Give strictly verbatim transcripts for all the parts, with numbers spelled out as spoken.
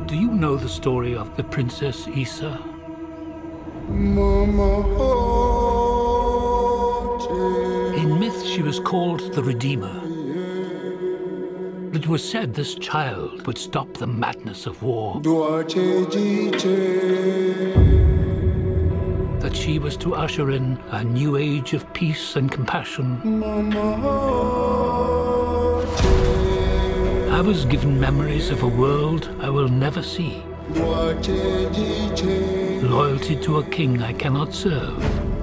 Do you know the story of the Princess Isa? In myth, she was called the Redeemer. It was said this child would stop the madness of war. That she was to usher in a new age of peace and compassion. I was given memories of a world I will never see. Loyalty to a king I cannot serve.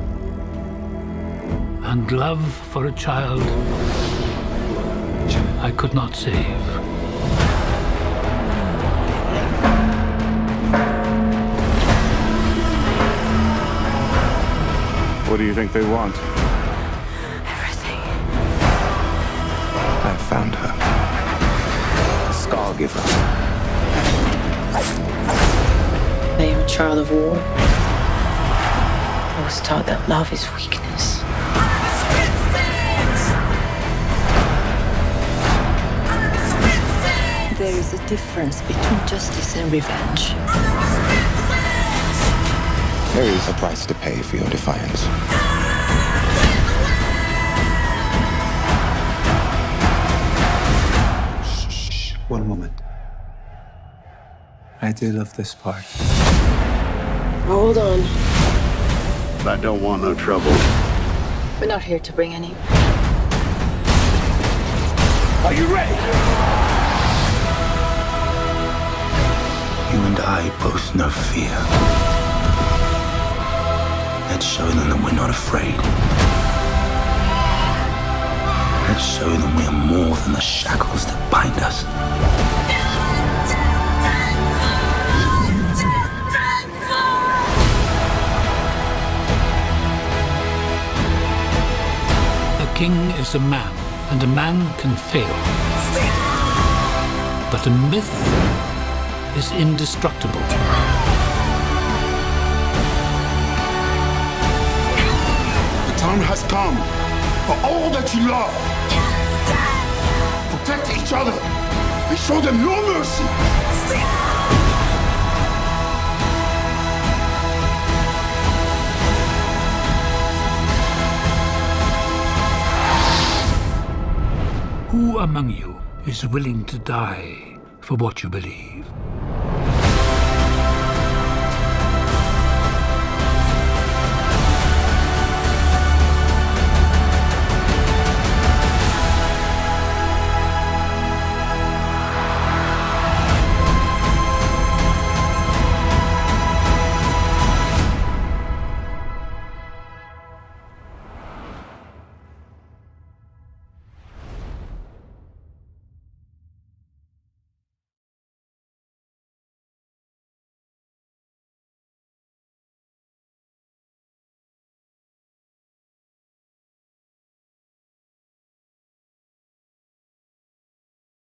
And love for a child I could not save. What do you think they want? Everything. I found her. The Scar Giver. I am a child of war. I was taught that love is weakness. There is a difference between justice and revenge. There is a price to pay for your defiance. Shh, shh, one moment. I do love this part. Hold on. I don't want no trouble. We're not here to bring any. Are you ready? You and I both know fear. Let's show them that we're not afraid. Let's show them we are more than the shackles that bind us. A king is a man, and a man can fail. But a myth is indestructible. The time has come for all that you love. Protect each other and show them no mercy. Who among you is willing to die for what you believe?